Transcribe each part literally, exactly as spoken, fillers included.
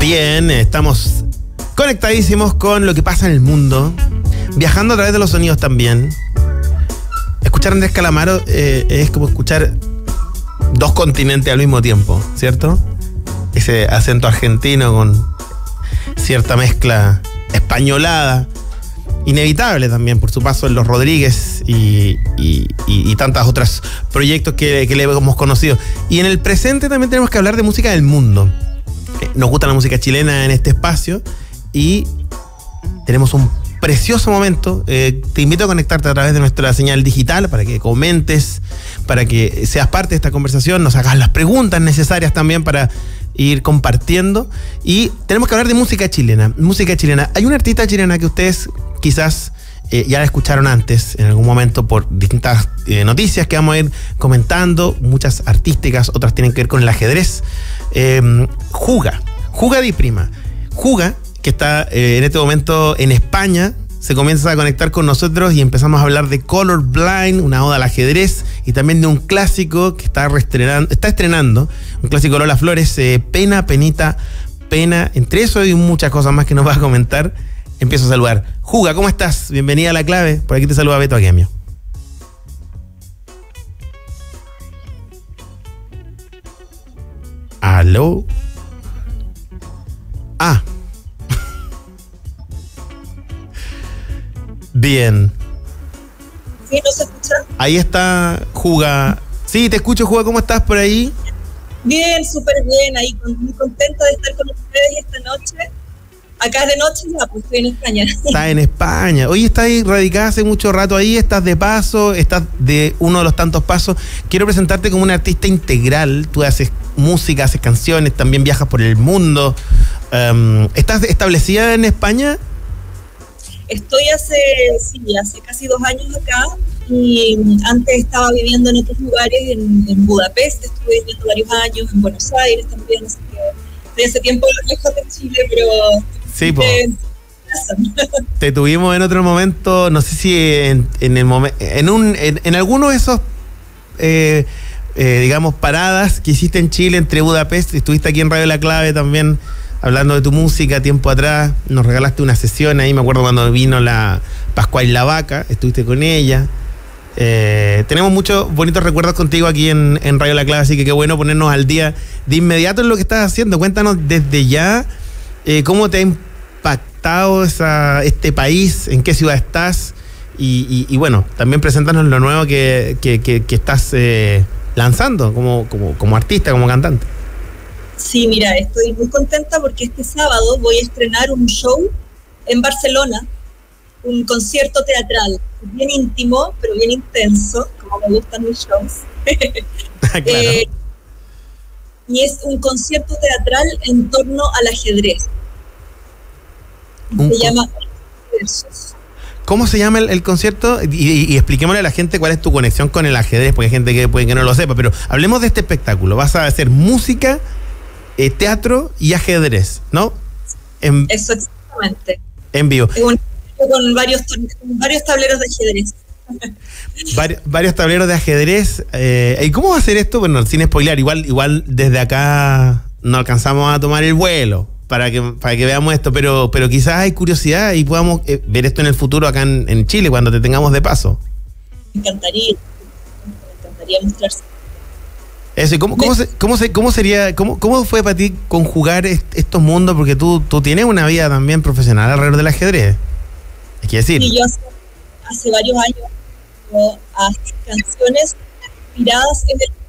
Bien, estamos conectadísimos con lo que pasa en el mundo, viajando a través de los sonidos también. Escuchar a Andrés Calamaro eh, es como escuchar dos continentes al mismo tiempo, ¿cierto? Ese acento argentino con cierta mezcla españolada, inevitable también por su paso en Los Rodríguez y, y, y, y tantos otros proyectos que, que le hemos conocido. Y en el presente también tenemos que hablar de música del mundo. Nos gusta la música chilena en este espacio y tenemos un precioso momento. Eh, te invito a conectarte a través de nuestra señal digital para que comentes, para que seas parte de esta conversación, nos hagas las preguntas necesarias también para ir compartiendo. Y tenemos que hablar de música chilena. Música chilena. Hay una artista chilena que ustedes quizás eh, ya la escucharon antes, en algún momento, por distintas eh, noticias que vamos a ir comentando, muchas artísticas, otras tienen que ver con el ajedrez. Eh, Juga, Juga Di Prima. Juga, que está eh, en este momento en España, se comienza a conectar con nosotros y empezamos a hablar de Colorblind, una oda al ajedrez, y también de un clásico que está reestrenando, está estrenando, un clásico de Lola Flores, eh, Pena, Penita, Pena. Entre eso y muchas cosas más que nos va a comentar, empiezo a saludar. Juga, ¿cómo estás? Bienvenida a La Clave. Por aquí te saluda Beto Aquemio. ¿Aló? Ah. Bien. ¿Sí? ¿No se escucha? Ahí está Juga. Sí, te escucho, Juga. ¿Cómo estás por ahí? Bien, súper bien. Ahí muy contenta de estar con ustedes esta noche. Acá es de noche ya, pues estoy en España. Está en España. Oye, estás ahí radicada hace mucho rato ahí, estás de paso, estás de uno de los tantos pasos. Quiero presentarte como una artista integral. Tú haces música, haces canciones, también viajas por el mundo. Um, ¿Estás establecida en España? Estoy hace, sí, hace casi dos años acá y antes estaba viviendo en otros lugares, en, en Budapest, estuve viviendo varios años, en Buenos Aires también, así que de ese tiempo lejos de Chile, pero... Sí, po. Eh, te tuvimos en otro momento, no sé si en, en el momento, en un, en, en alguno de esos, eh, eh, digamos, paradas que hiciste en Chile entre Budapest, estuviste aquí en Radio La Clave también, hablando de tu música tiempo atrás, nos regalaste una sesión ahí, me acuerdo cuando vino la Pascual La Vaca, estuviste con ella. Eh, tenemos muchos bonitos recuerdos contigo aquí en, en Radio La Clave, así que qué bueno ponernos al día de inmediato en lo que estás haciendo. Cuéntanos desde ya eh, cómo te ha impactado esa, este país, en qué ciudad estás y, y, y bueno, también preséntanos lo nuevo que, que, que, que estás eh, lanzando como, como, como artista, como cantante. Sí, mira, estoy muy contenta porque este sábado voy a estrenar un show en Barcelona, un concierto teatral, bien íntimo, pero bien intenso, como me gustan mis shows. Claro. eh, y es un concierto teatral en torno al ajedrez. Se llama Versos. ¿Cómo se llama el, el concierto? Y, y, y expliquémosle a la gente cuál es tu conexión con el ajedrez, porque hay gente que puede que no lo sepa, pero hablemos de este espectáculo. Vas a hacer música, eh, teatro y ajedrez, ¿no? En, Eso exactamente. En vivo. Un, con varios, con varios tableros de ajedrez. Vari, varios tableros de ajedrez. Eh, ¿Y cómo va a ser esto? Bueno, sin spoilear, igual, igual desde acá no alcanzamos a tomar el vuelo para que, para que veamos esto, pero, pero quizás hay curiosidad y podamos eh, ver esto en el futuro acá en, en Chile, cuando te tengamos de paso. Me encantaría, me encantaría mostrarse. Eso, ¿y cómo, cómo, se, cómo, se, cómo sería, cómo, cómo fue para ti conjugar est, estos mundos? Porque tú, tú tienes una vida también profesional alrededor del ajedrez, hay que decir. Sí, yo hace, hace varios años yo hago canciones inspiradas en el...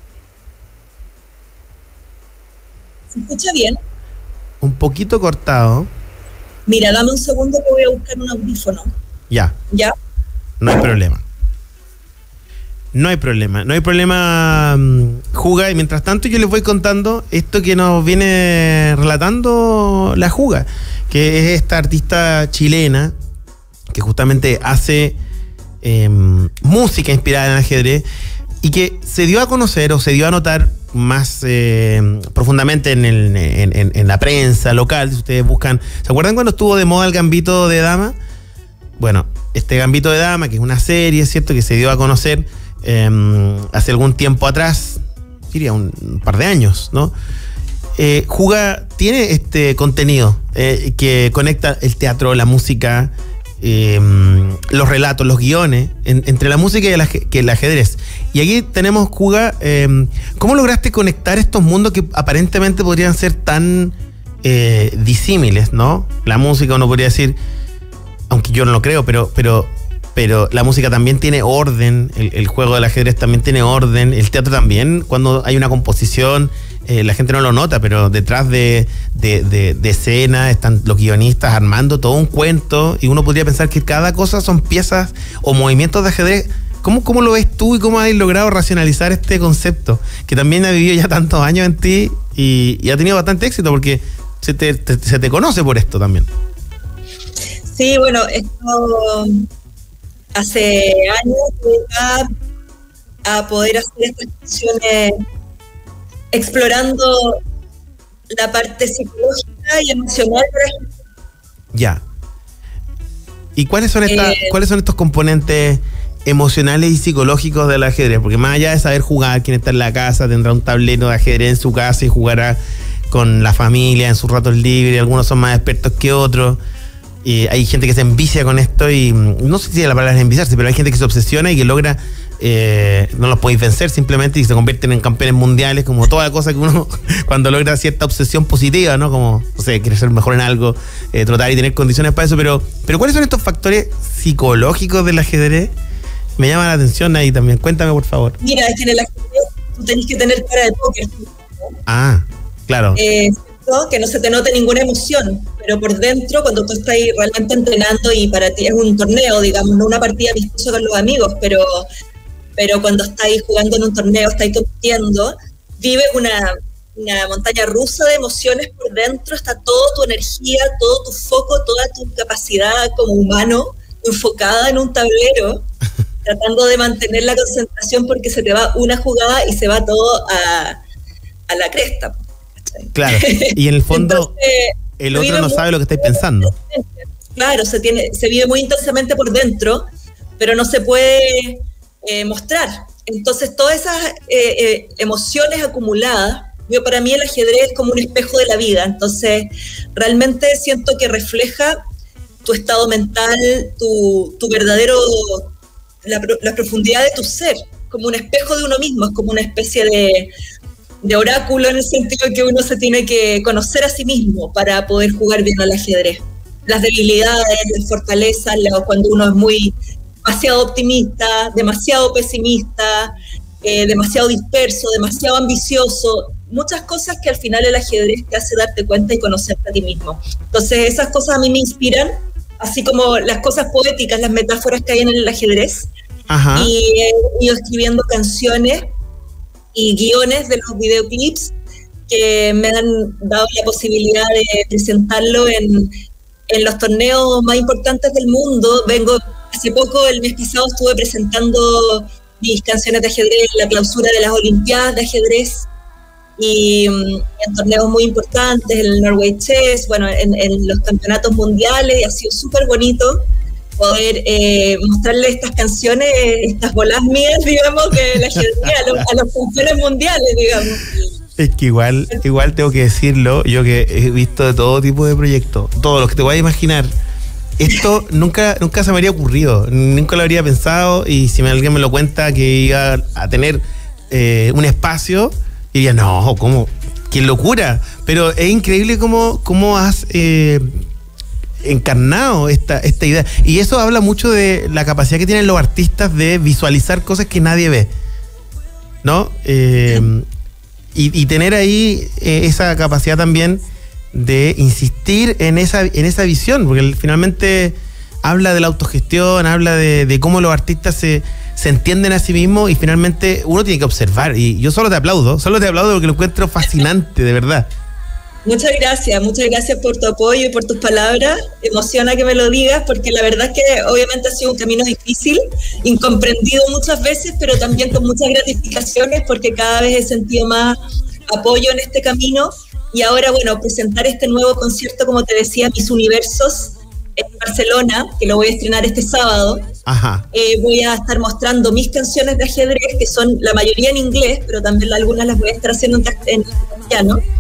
¿Se escucha bien? Un poquito cortado. Mira, dame un segundo que voy a buscar un audífono. Ya. ¿Ya? No hay problema. No hay problema, no hay problema, um, Juga. Y mientras tanto yo les voy contando esto que nos viene relatando la Juga, que es esta artista chilena que justamente hace eh, música inspirada en el ajedrez y que se dio a conocer o se dio a notar más eh, profundamente en, el, en, en, en la prensa local. Si ustedes buscan, ¿se acuerdan cuando estuvo de moda el Gambito de Dama? Bueno, este Gambito de Dama, que es una serie, ¿cierto?, que se dio a conocer eh, hace algún tiempo atrás, diría un, un par de años, ¿no? eh, Juga tiene este contenido eh, que conecta el teatro, la música, eh, los relatos, los guiones, en, entre la música y el, que el ajedrez. Y aquí tenemos, Juga, eh, ¿cómo lograste conectar estos mundos que aparentemente podrían ser tan eh, disímiles, ¿no? La música, uno podría decir, aunque yo no lo creo, pero, pero, pero la música también tiene orden, el, el juego del ajedrez también tiene orden, el teatro también, cuando hay una composición, eh, la gente no lo nota, pero detrás de, de, de, de escena están los guionistas armando todo un cuento, y uno podría pensar que cada cosa son piezas o movimientos de ajedrez. ¿Cómo, cómo lo ves tú y cómo has logrado racionalizar este concepto? Que también ha vivido ya tantos años en ti y, y ha tenido bastante éxito, porque se te, te, se te conoce por esto también. Sí, bueno, esto hace años llegué a poder hacer estas canciones explorando la parte psicológica y emocional de la gente. Ya. ¿Y cuáles son estas, eh, cuáles son estos componentes emocionales y psicológicos del ajedrez? Porque más allá de saber jugar, quien está en la casa tendrá un tablero de ajedrez en su casa y jugará con la familia en sus ratos libres, algunos son más expertos que otros. Y hay gente que se envicia con esto y no sé si la palabra es enviciarse, pero hay gente que se obsesiona y que logra, eh, no los podéis vencer simplemente y se convierten en campeones mundiales, como toda cosa que uno cuando logra cierta obsesión positiva, ¿no? Como, no sé, querer ser mejor en algo, eh, tratar y tener condiciones para eso, pero, pero ¿cuáles son estos factores psicológicos del ajedrez? Me llama la atención ahí también, cuéntame por favor. Mira, es que en el ajedrez tú tenés que tener cara de póker, ¿no? Ah, claro. Eh, que no se te note ninguna emoción, pero por dentro, cuando tú estás realmente entrenando y para ti es un torneo, digamos, no una partida amistosa con los amigos, pero, pero cuando estáis jugando en un torneo, estáis compitiendo, vives una, una montaña rusa de emociones por dentro, está toda tu energía, todo tu foco, toda tu capacidad como humano enfocada en un tablero, tratando de mantener la concentración porque se te va una jugada y se va todo a, a la cresta. Claro, y en el fondo entonces, el otro no sabe lo que estáis pensando. Claro, se tiene, se vive muy intensamente por dentro, pero no se puede eh, mostrar. Entonces todas esas eh, eh, emociones acumuladas, yo para mí el ajedrez es como un espejo de la vida, entonces realmente siento que refleja tu estado mental, tu, tu verdadero, la, la profundidad de tu ser, como un espejo de uno mismo, es como una especie de de oráculo en el sentido de que uno se tiene que conocer a sí mismo para poder jugar bien al ajedrez. Las debilidades, las fortalezas, cuando uno es muy demasiado optimista, demasiado pesimista, eh, demasiado disperso, demasiado ambicioso, muchas cosas que al final el ajedrez te hace darte cuenta y conocerte a ti mismo. Entonces esas cosas a mí me inspiran, así como las cosas poéticas, las metáforas que hay en el ajedrez. Ajá. Y he ido escribiendo canciones y guiones de los videoclips que me han dado la posibilidad de presentarlo en, en los torneos más importantes del mundo. Vengo, hace poco, el mes pasado, estuve presentando mis canciones de ajedrez en la clausura de las Olimpiadas de ajedrez y en torneos muy importantes, en el Norway Chess, bueno, en, en los campeonatos mundiales, y ha sido súper bonito poder eh, mostrarle estas canciones, estas bolas mías, digamos, que la ajedrez a los, a los campeones mundiales, digamos. Es que igual, igual tengo que decirlo, yo que he visto de todo tipo de proyectos, todos los que te voy a imaginar, esto nunca, nunca se me habría ocurrido, nunca lo habría pensado, y si alguien me lo cuenta que iba a tener eh, un espacio, diría, no, ¿cómo? ¡Qué locura! Pero es increíble cómo, cómo has eh, encarnado esta, esta idea. Y eso habla mucho de la capacidad que tienen los artistas de visualizar cosas que nadie ve, ¿no? Eh, y, y tener ahí eh, esa capacidad también de insistir en esa, en esa visión, porque finalmente habla de la autogestión, habla de, de cómo los artistas se, se entienden a sí mismos, y finalmente uno tiene que observar. Y yo solo te aplaudo, solo te aplaudo porque lo encuentro fascinante, de verdad. Muchas gracias, muchas gracias por tu apoyo y por tus palabras. Emociona que me lo digas, porque la verdad es que obviamente ha sido un camino difícil, incomprendido muchas veces, pero también con muchas gratificaciones, porque cada vez he sentido más apoyo en este camino. Y ahora, bueno, presentar este nuevo concierto, como te decía, Mis Universos, en Barcelona, que lo voy a estrenar este sábado. Ajá. Eh, voy a estar mostrando mis canciones de ajedrez, que son la mayoría en inglés, pero también algunas las voy a estar haciendo en castellano.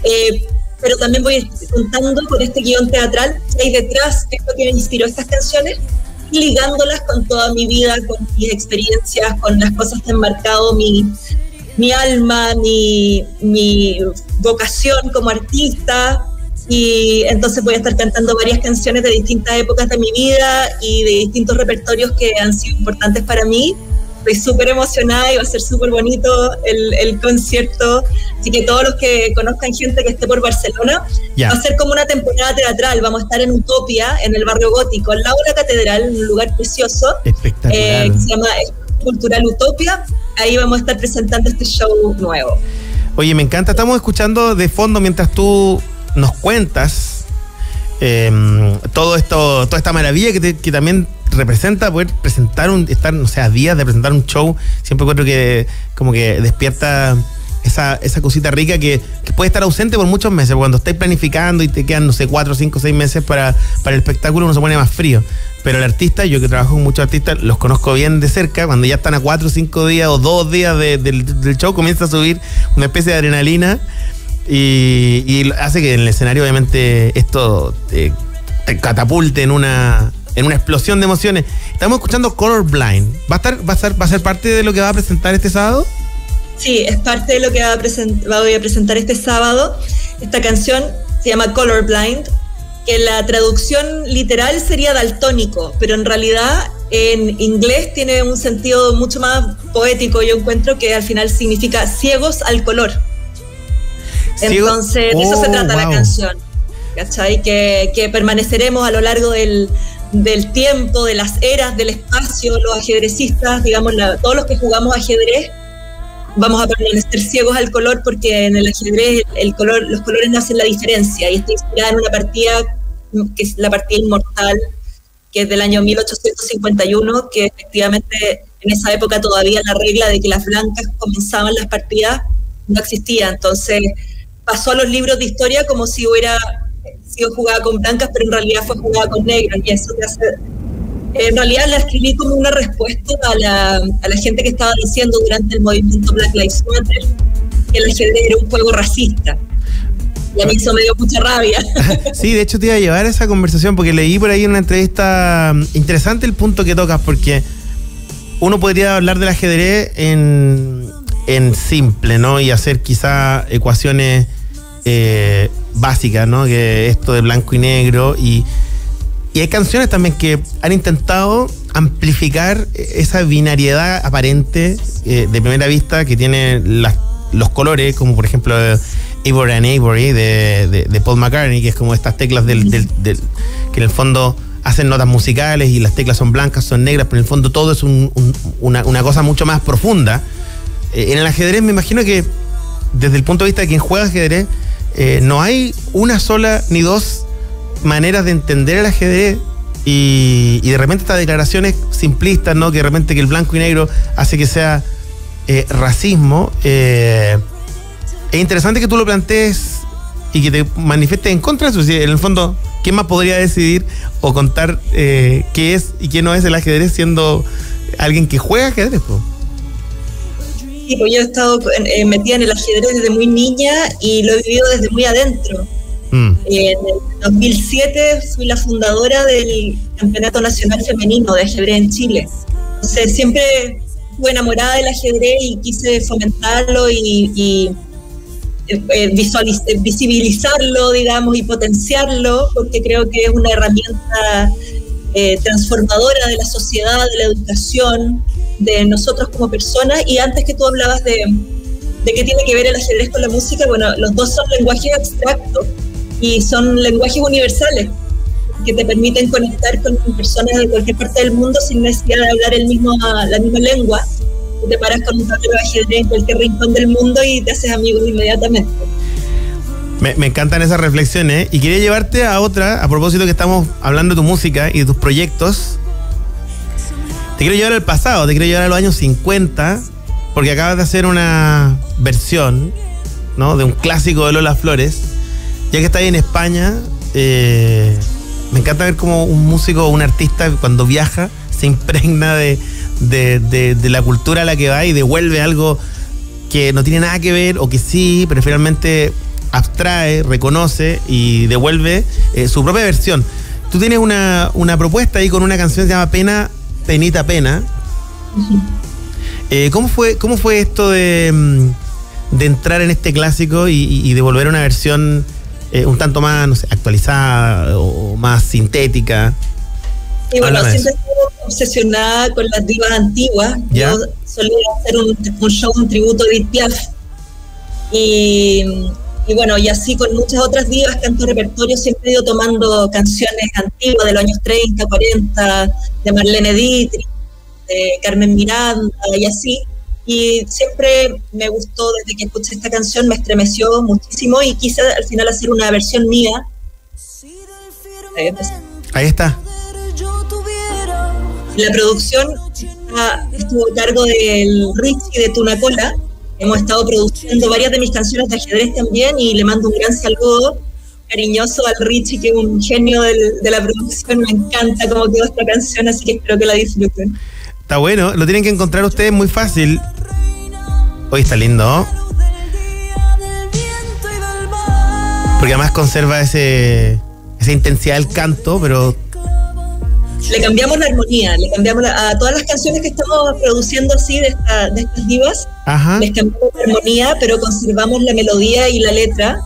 Eh, pero también voy contando con este guión teatral que hay detrás de lo que me inspiró estas canciones, ligándolas con toda mi vida, con mis experiencias, con las cosas que han marcado mi, mi alma, mi, mi vocación como artista. Y entonces voy a estar cantando varias canciones de distintas épocas de mi vida y de distintos repertorios que han sido importantes para mí. Estoy súper emocionada y va a ser súper bonito el, el concierto. Así que todos los que conozcan gente que esté por Barcelona, yeah. va a ser como una temporada teatral. Vamos a estar en Utopia, en el barrio gótico, al lado de la catedral, en un lugar precioso. Espectacular. Eh, que se llama Cultural Utopia. Ahí vamos a estar presentando este show nuevo. Oye, me encanta. Estamos escuchando de fondo mientras tú nos cuentas eh, todo esto, toda esta maravilla que, te, que también representa poder presentar un, estar, no sé, a días de presentar un show. Siempre encuentro que como que despierta esa, esa cosita rica que, que puede estar ausente por muchos meses. Cuando estáis planificando y te quedan, no sé, cuatro, cinco, seis meses para, para el espectáculo, uno se pone más frío. Pero el artista, yo que trabajo con muchos artistas, los conozco bien de cerca. Cuando ya están a cuatro, cinco días o dos días de, de, del show, comienza a subir una especie de adrenalina. Y, y hace que en el escenario obviamente esto te, te catapulte en una, en una explosión de emociones. Estamos escuchando Colorblind. ¿Va a estar, va a estar, va a ser parte de lo que va a presentar este sábado? Sí, es parte de lo que va a present, voy a presentar este sábado. Esta canción se llama Colorblind, que la traducción literal sería daltónico, pero en realidad en inglés tiene un sentido mucho más poético. Yo encuentro que al final significa ciegos al color. Entonces, oh, de eso se trata wow. la canción, ¿cachai? Que, que permaneceremos a lo largo del, del tiempo, de las eras, del espacio, los ajedrecistas, digamos, la, todos los que jugamos ajedrez, vamos a permanecer ciegos al color porque en el ajedrez el color, los colores no hacen la diferencia. Y está inspirada en una partida, que es la partida Inmortal, que es del año mil ochocientos cincuenta y uno, que efectivamente en esa época todavía la regla de que las blancas comenzaban las partidas no existía. Entonces pasó a los libros de historia como si hubiera sido jugada con blancas, pero en realidad fue jugada con negros, y eso te hace... En realidad la escribí como una respuesta a la, a la gente que estaba diciendo durante el movimiento Black Lives Matter que el ajedrez era un juego racista. Y a mí eso me dio mucha rabia. Sí, de hecho te iba a llevar a esa conversación porque leí por ahí en una entrevista interesante el punto que tocas, porque uno podría hablar del ajedrez en, en simple, ¿no? Y hacer quizá ecuaciones eh, básicas, ¿no? Que esto de blanco y negro. Y, y hay canciones también que han intentado amplificar esa binariedad aparente eh, de primera vista que tiene las, los colores, como por ejemplo Ivory and Ivory de, de, de Paul McCartney, que es como estas teclas del, del, del, que en el fondo hacen notas musicales y las teclas son blancas, son negras, pero en el fondo todo es un, un, una, una cosa mucho más profunda. Eh, en el ajedrez me imagino que desde el punto de vista de quien juega ajedrez, eh, no hay una sola ni dos maneras de entender el ajedrez, y, y de repente estas declaraciones simplistas, ¿no? Que de repente que el blanco y negro hace que sea eh, racismo. Eh, es interesante que tú lo plantees y que te manifiestes en contra de eso. En el fondo, ¿quién más podría decidir o contar eh, qué es y qué no es el ajedrez siendo alguien que juega ajedrez? Po? Sí, pues yo he estado eh, metida en el ajedrez desde muy niña y lo he vivido desde muy adentro. Mm. En el dos mil siete fui la fundadora del Campeonato Nacional Femenino de Ajedrez en Chile. Entonces siempre estuve enamorada del ajedrez y quise fomentarlo y, y eh, visualiz- visibilizarlo, digamos, y potenciarlo, porque creo que es una herramienta eh, transformadora de la sociedad, de la educación, de nosotros como personas. Y antes que tú hablabas de, de qué tiene que ver el ajedrez con la música, bueno, los dos son lenguajes abstractos y son lenguajes universales que te permiten conectar con personas de cualquier parte del mundo sin necesidad de hablar el mismo, la misma lengua. Tú te paras con un tablero de ajedrez en cualquier rincón del mundo y te haces amigos inmediatamente. Me, me encantan esas reflexiones y quería llevarte a otra, a propósito que estamos hablando de tu música y de tus proyectos. Te quiero llevar al pasado, te quiero llevar a los años cincuenta, porque acabas de hacer una versión, ¿no? De un clásico de Lola Flores. Ya que estás ahí en España, eh, me encanta ver cómo un músico o un artista cuando viaja se impregna de, de, de, de la cultura a la que va y devuelve algo que no tiene nada que ver o que sí, pero finalmente abstrae, reconoce y devuelve eh, su propia versión. Tú tienes una, una propuesta ahí con una canción que se llama Pena, Penita, Pena. Uh-huh. eh, ¿cómo fue, cómo fue esto de, de entrar en este clásico y, y devolver una versión eh, un tanto más, no sé, actualizada o más sintética? Y bueno, siempre estuve obsesionada con las divas antiguas. ¿Ya? Yo solía hacer un, un show, un tributo a Edith Piaf. Y, y bueno, y así con muchas otras divas, canto repertorio, siempre he ido tomando canciones antiguas de los años treinta, cuarenta, de Marlene Dietrich, de Carmen Miranda y así. Y siempre me gustó, desde que escuché esta canción, me estremeció muchísimo y quise al final hacer una versión mía. Ahí está. Ahí está. La producción estuvo a cargo del Richie de Tunacola. Hemos estado produciendo varias de mis canciones de ajedrez también y le mando un gran saludo cariñoso al Richie, que es un genio del, de la producción. Me encanta cómo quedó esta canción, así que espero que la disfruten. Está bueno, lo tienen que encontrar ustedes muy fácil. Hoy está lindo, porque además conserva ese esa intensidad del canto, pero le cambiamos la armonía, le cambiamos la, a todas las canciones que estamos produciendo así de, esta, de estas divas. Ajá. Les cambiamos la armonía, pero conservamos la melodía y la letra.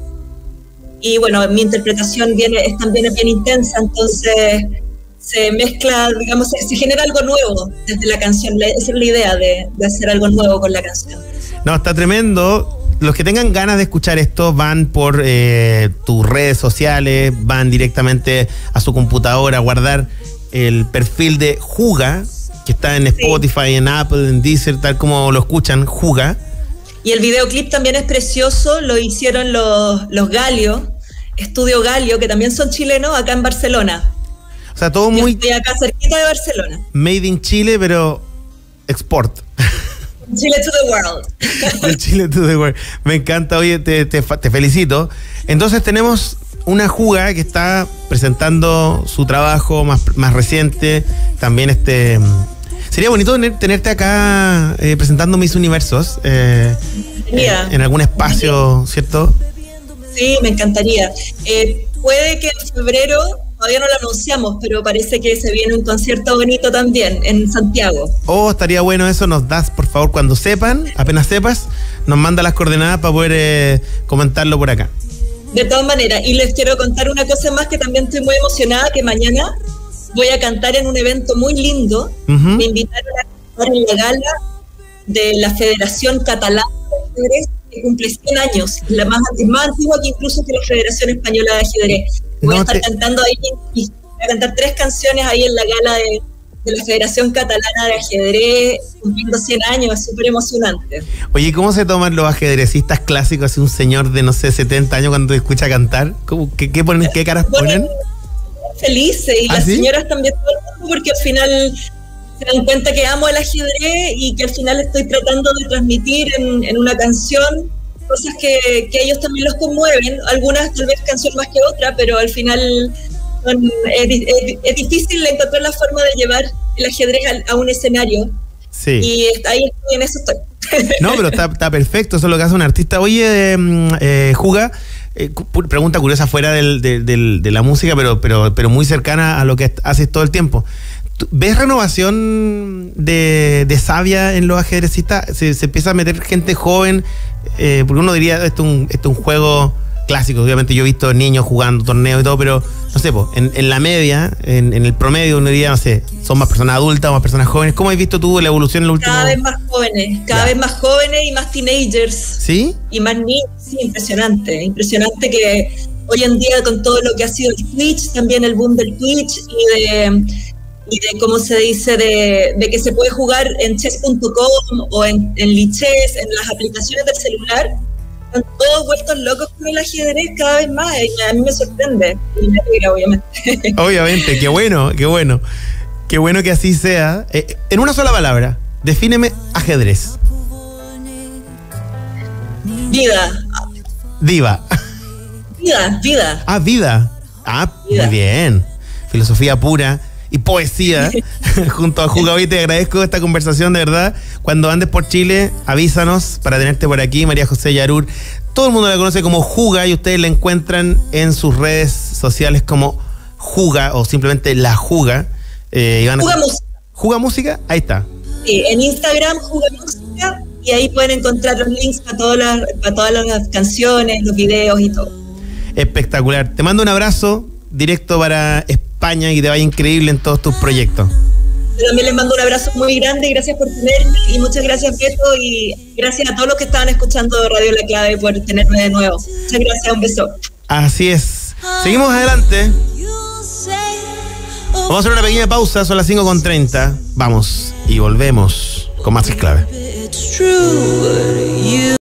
Y bueno, mi interpretación viene, es también bien intensa, entonces se mezcla, digamos, se, se genera algo nuevo desde la canción. Esa es la idea de, de hacer algo nuevo con la canción. No, está tremendo. Los que tengan ganas de escuchar esto van por eh, tus redes sociales, van directamente a su computadora a guardar el perfil de Juga, que está en Spotify, sí, en Apple, en Deezer, tal como lo escuchan, Juga. Y el videoclip también es precioso, lo hicieron los, los Galio, Estudio Galio, que también son chilenos, acá en Barcelona. O sea, todo muy... Yo estoy acá cerquita de Barcelona. Made in Chile, pero export. Chile to the world. Chile to the world. Me encanta, oye, te, te, te felicito. Entonces tenemos una Juga que está presentando su trabajo más, más reciente. También este... Sería bonito tener, tenerte acá eh, presentando Miss Universos eh, eh, en algún espacio, ¿cierto? Sí, me encantaría. Eh, puede que en febrero, todavía no lo anunciamos, pero parece que se viene un concierto bonito también en Santiago. Oh, estaría bueno eso. Nos das, por favor, cuando sepan, apenas sepas, nos manda las coordenadas para poder eh, comentarlo por acá. De todas maneras, y les quiero contar una cosa más que también estoy muy emocionada, que mañana voy a cantar en un evento muy lindo. Uh-huh. Me invitaron a cantar en la gala de la Federación Catalana de Ajedrez, que cumple cien años, la más, más antigua que incluso que la Federación Española de Ajedrez. Voy no a estar te... cantando ahí, y voy a cantar tres canciones ahí en la gala de, de la Federación Catalana de Ajedrez, cumpliendo cien años, es súper emocionante. Oye, ¿cómo se toman los ajedrecistas clásicos, así un señor de, no sé, setenta años cuando te escucha cantar? ¿Cómo, qué, qué, ponen, ¿Qué caras ponen? Felices, y ¿Ah, las sí? señoras también, porque al final se dan cuenta que amo el ajedrez y que al final estoy tratando de transmitir en, en una canción cosas que, que a ellos también los conmueven, algunas tal vez canción más que otra, pero al final son, es, es, es difícil encontrar la forma de llevar el ajedrez a, a un escenario. Sí. Y ahí estoy, en eso estoy. No, pero está, está perfecto, eso es lo que hace un artista. Oye, eh, eh, Juga, eh, pregunta curiosa fuera del, del, del, de la música, pero, pero, pero muy cercana a lo que haces todo el tiempo. ¿Ves renovación de, de savia en los ajedrecistas? ¿Se, se empieza a meter gente joven? Eh, porque uno diría, esto es un, esto es un juego clásico. Obviamente yo he visto niños jugando torneos y todo, pero no sé, po, en, en la media, en, en el promedio uno diría, no sé, son más personas adultas o más personas jóvenes. ¿Cómo has visto tú la evolución en los últimos? Cada vez más jóvenes, cada ya. vez más jóvenes y más teenagers. ¿Sí? Y más niños, sí, impresionante. Impresionante que hoy en día con todo lo que ha sido el Twitch, también el boom del Twitch y de... y de cómo se dice, de, de que se puede jugar en chess punto com o en, en Lichess, en las aplicaciones del celular, están todos vueltos locos con el ajedrez cada vez más, y a mí me sorprende, y me alegra, obviamente. Obviamente, qué bueno, qué bueno, qué bueno que así sea. Eh, en una sola palabra, defíneme ajedrez. Vida. Diva. Vida, vida. Ah, vida. Ah, vida. Muy bien. Filosofía pura y poesía junto a Juga. Hoy te agradezco esta conversación, de verdad. Cuando andes por Chile, avísanos para tenerte por aquí. María José Yarur, todo el mundo la conoce como Juga y ustedes la encuentran en sus redes sociales como Juga o simplemente La Juga. Eh, van a... Juga Música. ¿Juga Música? Ahí está. Sí, en Instagram, Juga Música, y ahí pueden encontrar los links para todas las, para todas las canciones, los videos y todo. Espectacular. Te mando un abrazo directo para España y te vaya increíble en todos tus proyectos. Yo también les mando un abrazo muy grande, gracias por tenerme y muchas gracias, Beto, y gracias a todos los que estaban escuchando Radio La Clave por tenerme de nuevo. Muchas gracias, un beso. Así es. Seguimos adelante. Vamos a hacer una pequeña pausa, son las cinco con treinta. Vamos y volvemos con más Es Clave.